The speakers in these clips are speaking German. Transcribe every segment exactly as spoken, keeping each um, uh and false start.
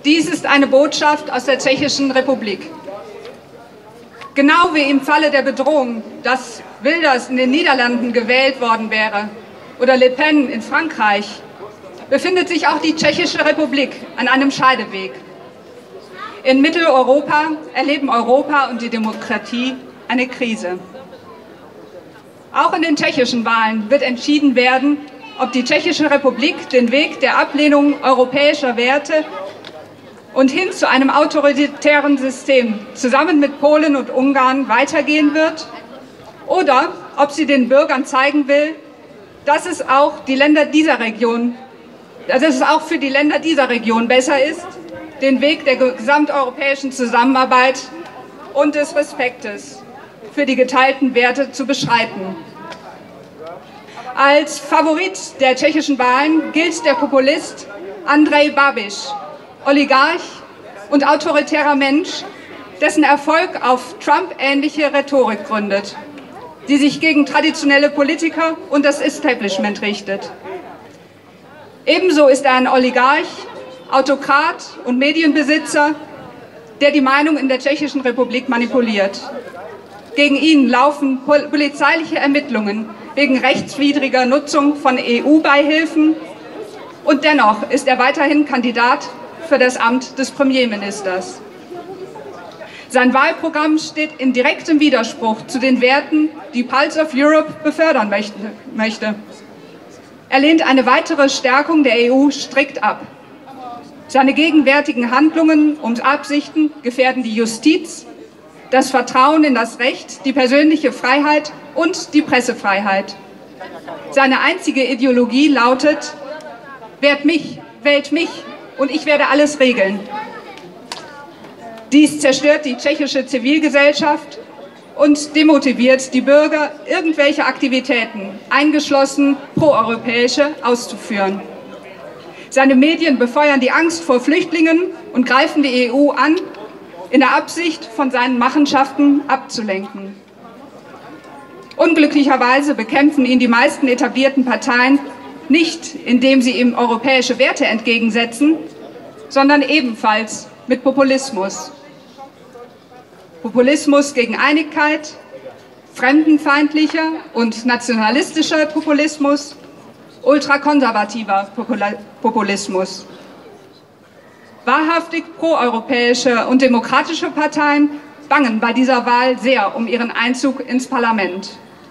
Dies ist eine Botschaft aus der Tschechischen Republik. Genau wie im Falle der Bedrohung, dass Wilders in den Niederlanden gewählt worden wäre oder Le Pen in Frankreich, befindet sich auch die Tschechische Republik an einem Scheideweg. In Mitteleuropa erleben Europa und die Demokratie eine Krise. Auch in den tschechischen Wahlen wird entschieden werden, ob die Tschechische Republik den Weg der Ablehnung europäischer Werte und hin zu einem autoritären System zusammen mit Polen und Ungarn weitergehen wird oder ob sie den Bürgern zeigen will, dass es auch die Länder dieser Region, dass es auch für die Länder dieser Region besser ist, den Weg der gesamteuropäischen Zusammenarbeit und des Respektes für die geteilten Werte zu beschreiten. Als Favorit der tschechischen Wahlen gilt der Populist Andrej Babiš, Oligarch und autoritärer Mensch, dessen Erfolg auf Trump-ähnliche Rhetorik gründet, die sich gegen traditionelle Politiker und das Establishment richtet. Ebenso ist er ein Oligarch, Autokrat und Medienbesitzer, der die Meinung in der Tschechischen Republik manipuliert. Gegen ihn laufen polizeiliche Ermittlungen wegen rechtswidriger Nutzung von E U-Beihilfen und dennoch ist er weiterhin Kandidat für das Amt des Premierministers. Sein Wahlprogramm steht in direktem Widerspruch zu den Werten, die Pulse of Europe befördern möchte. Er lehnt eine weitere Stärkung der E U strikt ab. Seine gegenwärtigen Handlungen und Absichten gefährden die Justiz, das Vertrauen in das Recht, die persönliche Freiheit und die Pressefreiheit. Seine einzige Ideologie lautet: Wählt mich, wählt mich und ich werde alles regeln. Dies zerstört die tschechische Zivilgesellschaft und demotiviert die Bürger, irgendwelche Aktivitäten, eingeschlossen proeuropäische, auszuführen. Seine Medien befeuern die Angst vor Flüchtlingen und greifen die E U an, in der Absicht, von seinen Machenschaften abzulenken. Unglücklicherweise bekämpfen ihn die meisten etablierten Parteien nicht, indem sie ihm europäische Werte entgegensetzen, sondern ebenfalls mit Populismus. Populismus gegen Einigkeit, fremdenfeindlicher und nationalistischer Populismus, ultrakonservativer Populismus. Wahrhaftig proeuropäische und demokratische Parteien bangen bei dieser Wahl sehr um ihren Einzug ins Parlament.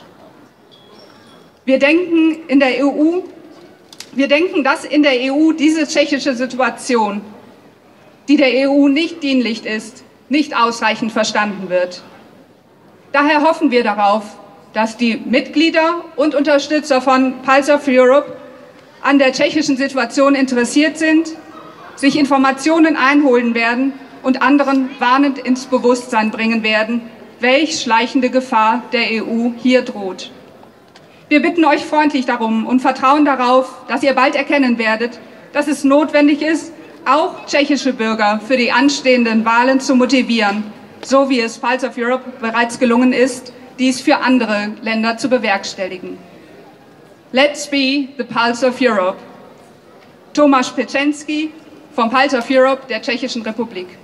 Wir denken, in der E U, wir denken, dass in der E U diese tschechische Situation, die der E U nicht dienlich ist, nicht ausreichend verstanden wird. Daher hoffen wir darauf, dass die Mitglieder und Unterstützer von Pulse of Europe an der tschechischen Situation interessiert sind, sich Informationen einholen werden und anderen warnend ins Bewusstsein bringen werden, welch schleichende Gefahr der E U hier droht. Wir bitten euch freundlich darum und vertrauen darauf, dass ihr bald erkennen werdet, dass es notwendig ist, auch tschechische Bürger für die anstehenden Wahlen zu motivieren, so wie es Pulse of Europe bereits gelungen ist, dies für andere Länder zu bewerkstelligen. Let's be the Pulse of Europe. Tomáš Petřenský vom Pulse of Europe der Tschechischen Republik.